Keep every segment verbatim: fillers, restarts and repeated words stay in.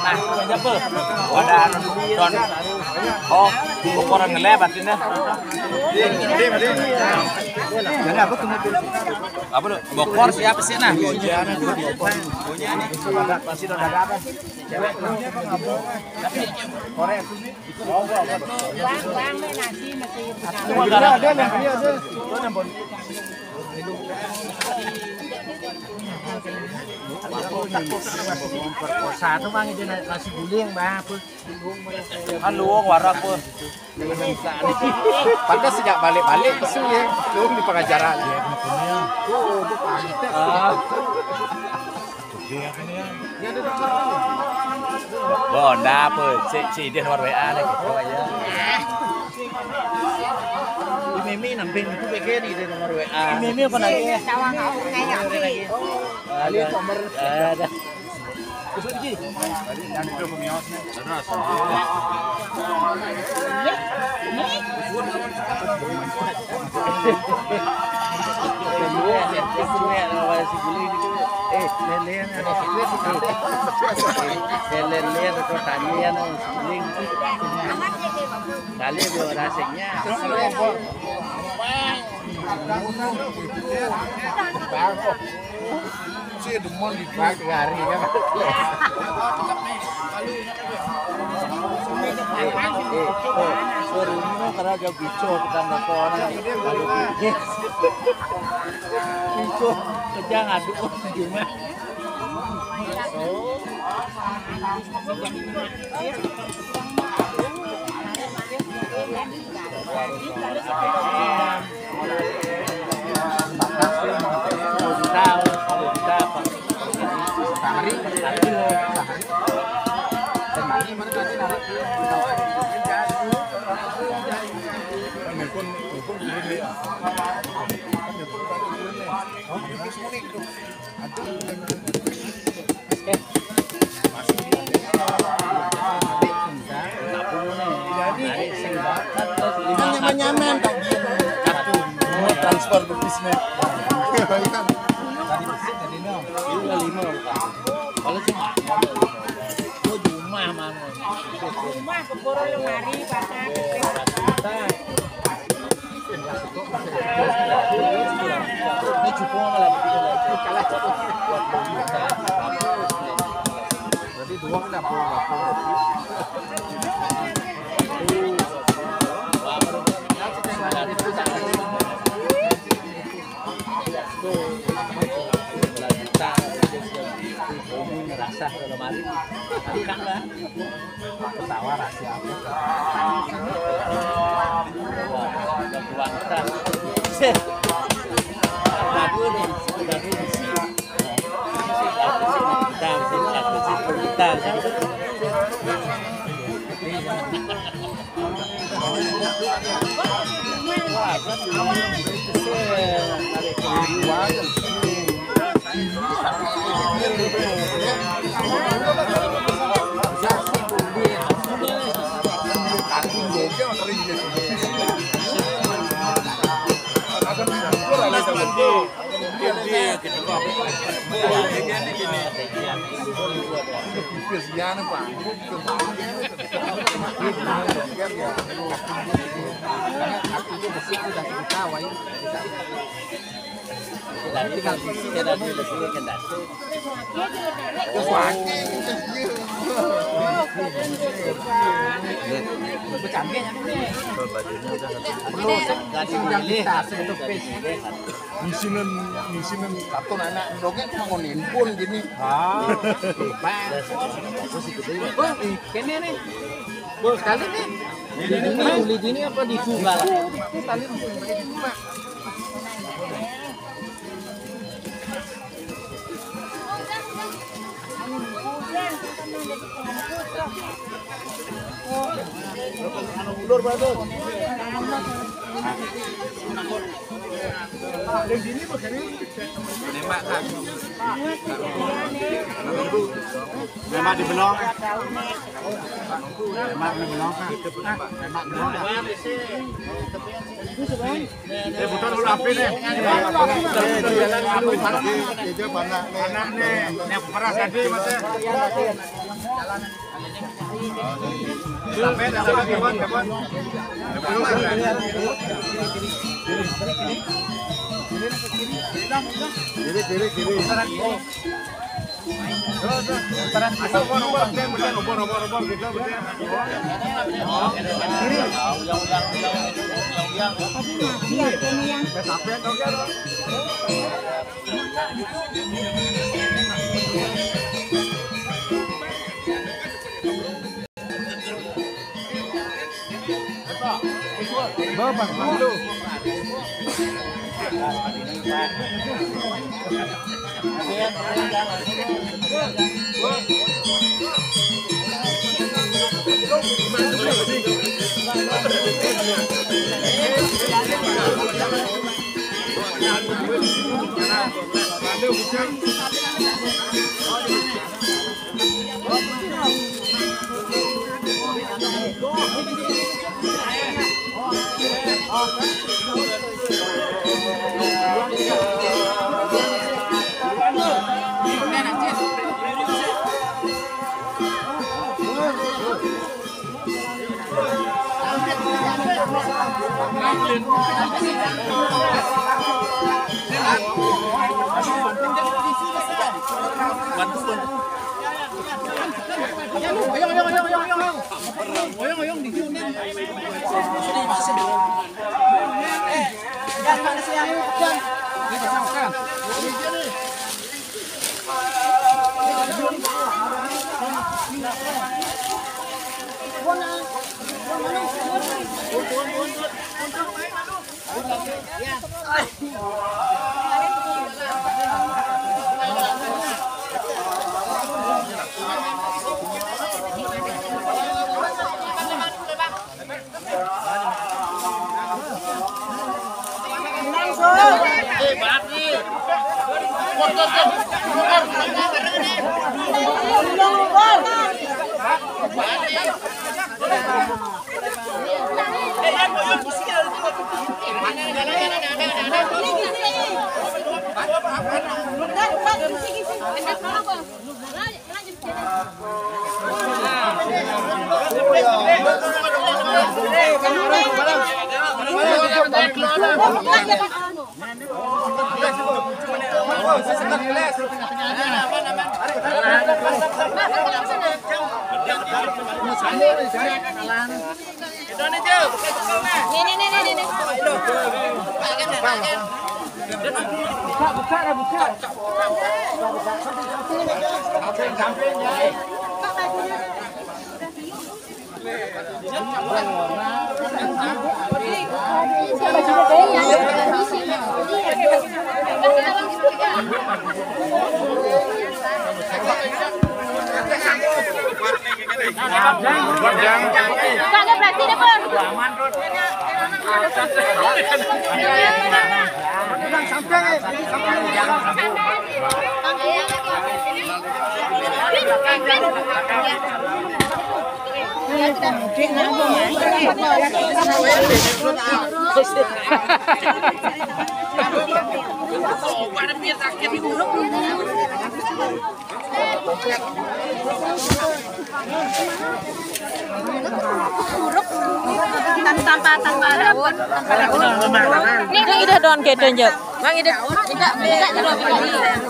Nah, siapa? Ada don. Oh, ukuran ngelebat ini. Jadi apa tuh? Apa tuh? Bokor siapa sih nah? Pasti udah ada apa? Cewek tapi korek bang nasi masih ada ada yang dia ada itu nambon memperkosa tuh bang itu nasi guling bang kan luang warak pun pantas sejak balik-balik kesu ya luang di pengajaran oh itu Bonda apa? Si si dia nomor W A nih gitu aja. Mimi namping itu begini di nomor W A. Mimi apa lagi? Cawang kau lagi. Ali nomor ada. Kusuk di. Yang itu pemiosnya. Terus. Semua servis semua ada si guling itu. Eh, lelean ada servis itu. Lelean itu tanian si guling. Kali itu rasanya. Si demon di pagi hari kan. Sorino karena jauh bico tetangga koran. Bico kerja ngaduk cuma. Nyaman transfer ke bisnis. Tadi bisnis tadi no. Ini lima. Kalau cuma oh rumah mana? Rumah keboro lemari pasang. Ini cukup malah begitu kalah cukup. Berarti dua kan dapur dapur. Rasa kalau mari angkat lah ketawa rahasia apa buang kita lagu nih lagu di sini kita kita misinan misinan satu anak dongeng ngonin pun gini ah oh kene nih bos kali nih ini uli gini apa disugal kali disugal ulur bagus. Dari sini begini nembak kan. Nembak di belong. Mak belum kan? Mak belum kan? Eh, bukan dulu api nih. Itu banyak anak nih, yang peras tadi masnya. Sampai ada lagi kawan, kawan. Kiri, kiri, kiri. Asal nomor, nomor, nomor, nomor, nomor, kita berarti. Bapak, dulu. tanpa tanpa daun ini kan ide daun gitu njok bang ide tidak tidak daun ini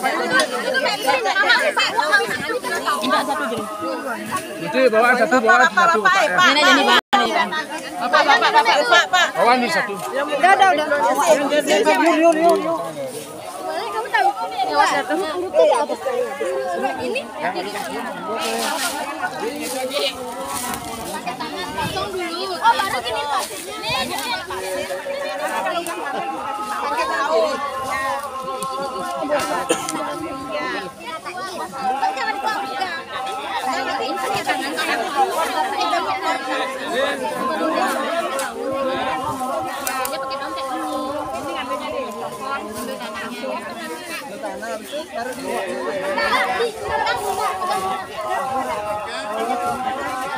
tidak satu jadi itu bawaan satu bawaan satu ini jadi bang ini bang pak pak pak pak pak bawaan di satu udah udah udah yuk yuk yuk kamu tahu ini satu ini pakai tangan potong dulu. Oh, baru gini pasirnya. Nih, jadi pasir. Pakai tahu. Jangan dibawa juga. Nanti pakai tangan dia pakai dompet dulu. Ini ngambilnya di telepon, ambil tangannya ya. Tangan terus baru di.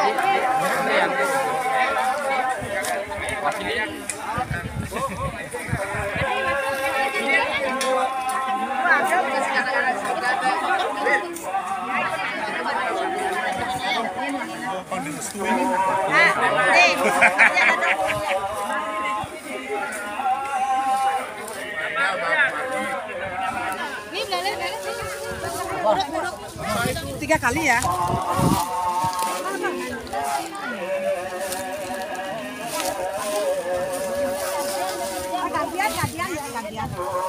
Tiga kali ya. Gantian, gantian, gantian.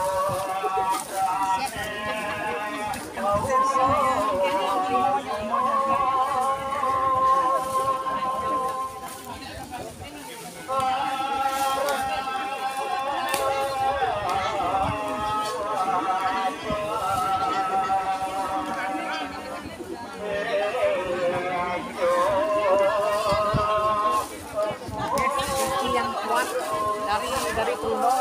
Yang kuat dari dari Bruno.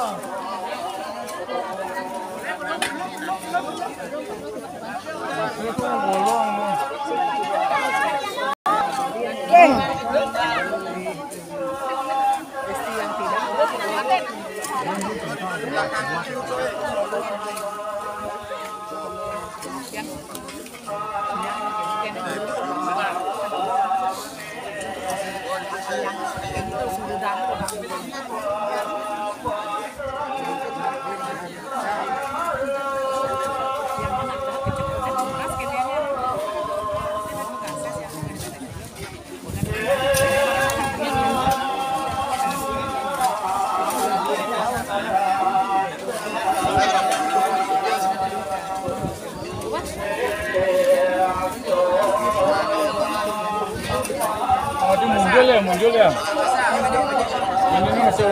Muncul ya, muncul ya. Ini masih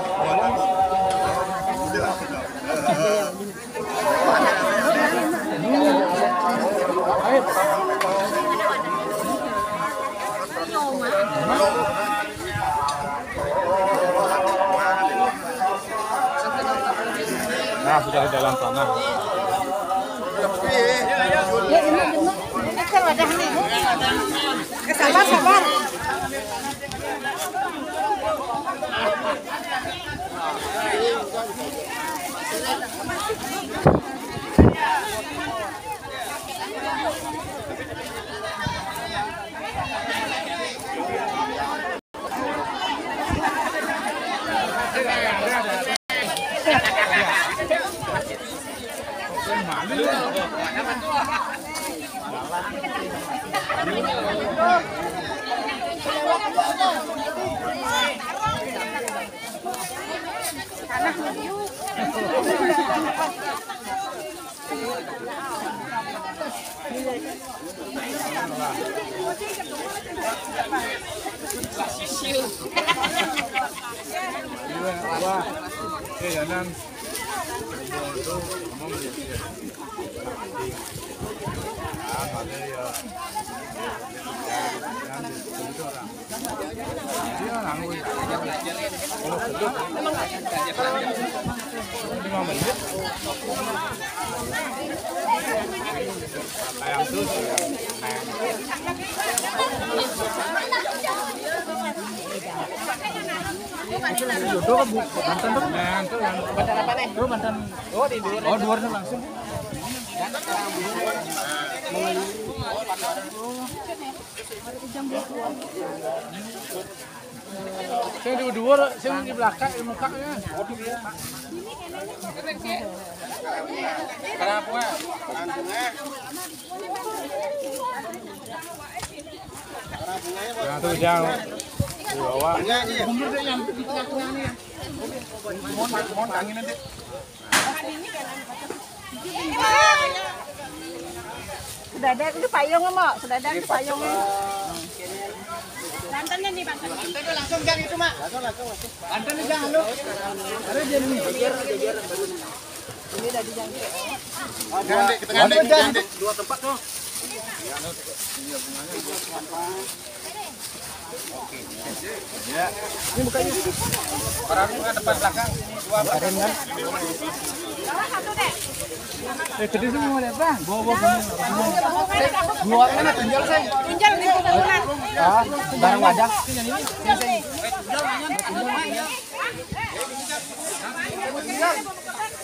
nah, sudah di dalam sana. Sabar, sabar. Wah, kayanan. Jodoh ke Banten tuh? Banten apa nih? Tuh Banten. Oh di luar. Oh luarnya langsung. Saya di luar, saya di belakang, di mukanya. Kenapa? Nah tuh jangan. Bawa. Mundur deh yang di tengah-tengahnya. Mohon, mohon tangin nanti. Sudah ada itu payung Mak, sudah ada itu payung. Bantennya nih, Banten. Banten langsung gang itu, Mak. Langsung langsung langsung. Banten di gang lu. Ada dia nih. Ini udah dijangkau. Jangan deh, kita ngandek, jangan deh. Dua tempat tuh. Ya. Ini bukanya. Orang depan belakang. Dua bareng kan. Satu deh. Eh, gede semua deh, Bang. Bawa bawa. Dua mana tunjal saya. Tunjal nih bulan. Ah, barang wadah. Tunjal.